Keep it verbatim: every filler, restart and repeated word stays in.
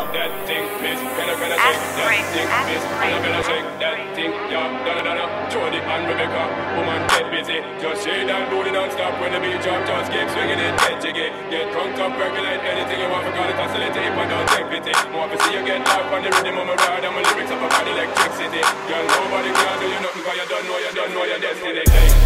that thing, miss. Can I, can I shake that thing, miss? Can I, can I shake that thing, yeah. Donna, Donna, Jody and Rebecca, woman get busy. Just shake that booty non-stop when the beat drop. Just keep swinging it, get jiggy. Get drunk up, percolate anything you want. For call it oscillate, if I don't take pity. Want to see you get loud on the rhythm of my ride. And my lyrics up about electricity. Girl, nobody can do you nothing, cause you don't know, you don't know your destiny.